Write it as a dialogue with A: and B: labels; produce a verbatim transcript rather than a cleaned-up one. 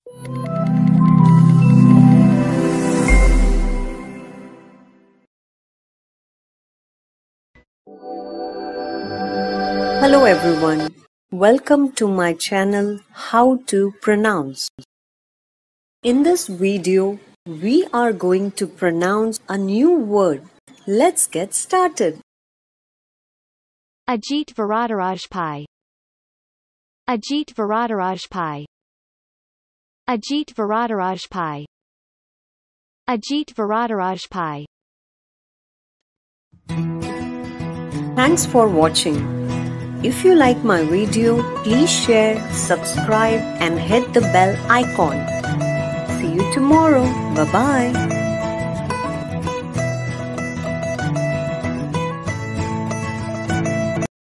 A: Hello everyone, welcome to my channel How to Pronounce. In this video, we are going to pronounce a new word. Let's get started.
B: Ajit Varadaraj Pai. Ajit Varadaraj Pai. Ajit Varadaraj Pai. Ajit Varadaraj Pai.
A: Thanks for watching. If you like my video, please share, subscribe and hit the bell icon. See you tomorrow. Bye-bye.